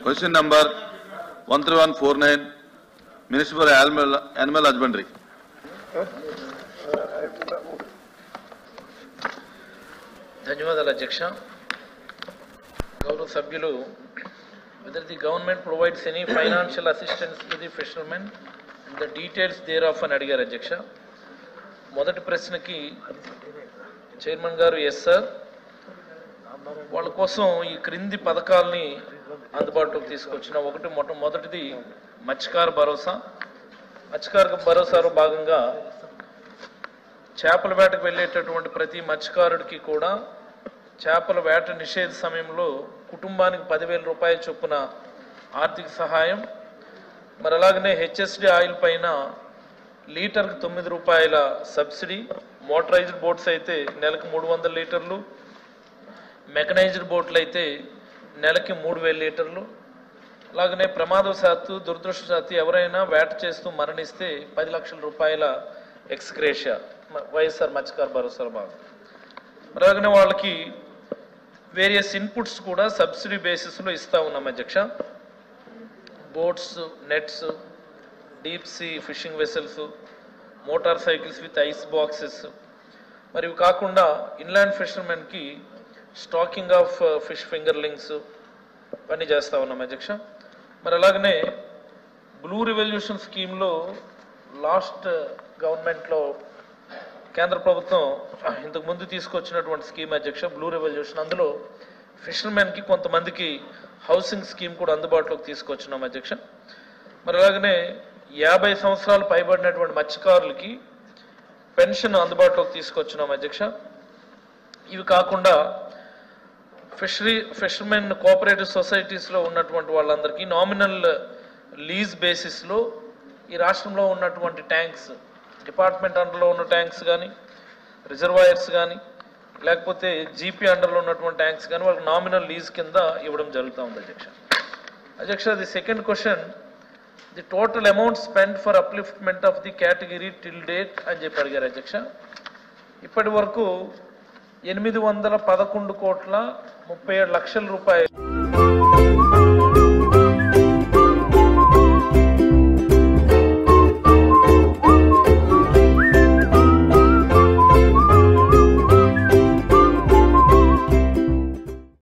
Question number 13149, Minister for Animal Husbandry. ధన్యవాదాలు అధ్యక్ష. గౌరవ సభ్యులు, whether the government provides any financial assistance to the fishermen and the details thereof అని అడిగారు అధ్యక్ష. మొదటి ప్రశ్నకి చైర్మన్ గారు ఎస్ సార్, వాళ్ళ కోసం ఈ క్రింది పథకాలని అందుబాటులోకి తీసుకొచ్చిన మొదటిది మత్స్యకార భరోసా. మత్స్యకార భరోసాలో భాగంగా చేపల వేటకు వెళ్ళేటటువంటి ప్రతి మత్స్యకారుడికి కూడా చేపల వేట నిషేధ సమయంలో కుటుంబానికి 10,000 రూపాయల చొప్పున ఆర్థిక సహాయం. మరి అలాగనే హెచ్ఎస్డి ఆయిల్ పైన లీటర్కి 9 రూపాయల సబ్సిడీ. మోటరైజ్డ్ బోట్స్ అయితే నెలకు 300 లీటర్లు, మెకనైజ్డ్ బోట్లు అయితే నెలకి 3,000 లీటర్లు. అలాగనే ప్రమాదవశాత్తు దురదృష్టవశాత్తు ఎవరైనా వేట చేస్తూ మరణిస్తే 10 లక్షల రూపాయల ఎక్స్గ్రేషియా వైఎస్ఆర్ మత్స్యకార భరోసాలో భాగం. అలాగనే వాళ్ళకి వేరియస్ ఇన్పుట్స్ కూడా సబ్సిడీ బేసిస్లో ఇస్తూ ఉన్నాం అధ్యక్ష. Boats, nets, deep sea fishing vessels, motorcycles with ice boxes, మరి ఇవి కాకుండా ఇన్లాండ్ ఫిషర్మెన్కి స్టాకింగ్ ఆఫ్ ఫిష్ ఫింగర్లింగ్స్ ఇవన్నీ చేస్తూ ఉన్నాం అధ్యక్ష. మరి అలాగనే బ్లూ రెవల్యూషన్ స్కీమ్లో లాస్ట్ గవర్నమెంట్లో కేంద్ర ప్రభుత్వం ఇంతకు ముందు తీసుకొచ్చినటువంటి స్కీమ్ అధ్యక్ష, బ్లూ రెవల్యూషన్. అందులో ఫిషర్మెన్కి కొంతమందికి హౌసింగ్ స్కీమ్ కూడా అందుబాటులోకి తీసుకొచ్చినాం అధ్యక్ష. మరి అలాగనే 50 సంవత్సరాలు పైబడినటువంటి మత్స్యకారులకి పెన్షన్ అందుబాటులోకి తీసుకొచ్చినాం అధ్యక్ష. ఇవి కాకుండా ఫిషర్మెన్ కోఆపరేటివ్ సొసైటీస్లో ఉన్నటువంటి వాళ్ళందరికీ నామినల్ లీజ్ బేసిస్లో ఈ రాష్ట్రంలో ఉన్నటువంటి ట్యాంక్స్, డిపార్ట్మెంట్ అండర్లో ఉన్న ట్యాంక్స్ కానీ, రిజర్వాయర్స్ కానీ, లేకపోతే జీపీ అండర్లో ఉన్నటువంటి ట్యాంక్స్ కానీ వాళ్ళకి నామినల్ లీజ్ కింద ఇవ్వడం జరుగుతూ ఉంది అధ్యక్ష. అధ్యక్ష, the second question, the total amount spend for upliftment of the category till date అని చెప్పి అడిగారు అధ్యక్ష. ఇప్పటి వరకు 811.37 కోట్ల రూపాయలు